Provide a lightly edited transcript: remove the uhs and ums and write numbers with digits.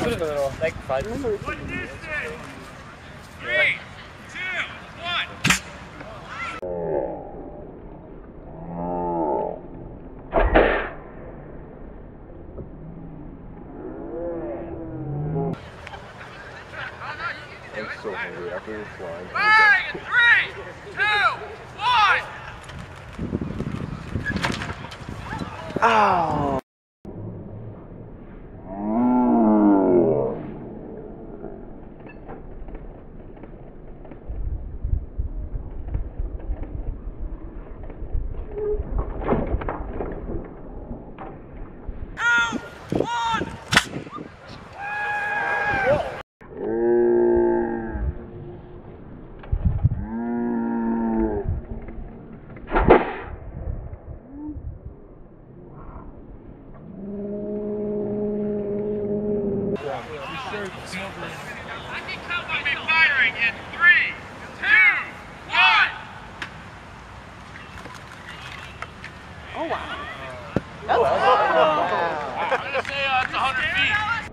Put it in the middle. Like 5 minutes. 3, 2, 1. I'm so hungry after this flying. Bang! 3, 2, 1. Ow! I can count by me firing in 3, 2, 1. Oh, wow. I'm going to say it's 100 feet.